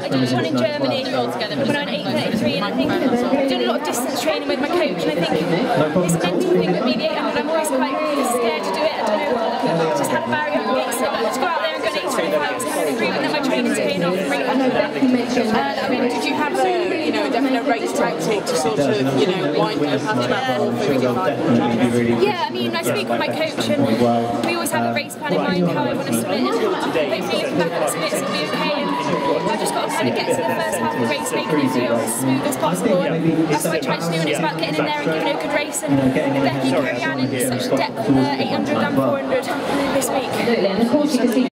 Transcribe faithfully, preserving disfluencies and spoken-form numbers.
I did one in Germany when I was eight thirty-three, and I think I've done a lot of distance training with my coach, and I think this mental thing with me, the eight hundred, I'm always quite scared to do it. I don't know, just had a barrier against it, but to go out there and go an eight twenty-five was kind of agree, and then my training's paying off and bringing it back. And I mean, did you have a, you know, definite race tactic to sort of, you know, wind up how to travel through the Yeah, I mean, I speak with my coach, and we always have a race plan in mind, how I want to split it, and hopefully looking back at the splits will be okay, and I've just got to kind of get to the first half of the race, making it feel as smooth as possible, and that's what I try to do, and it's about getting in there and giving it a good race, and Becky, Carlin in such depth, uh, eight hundred and four hundred this week.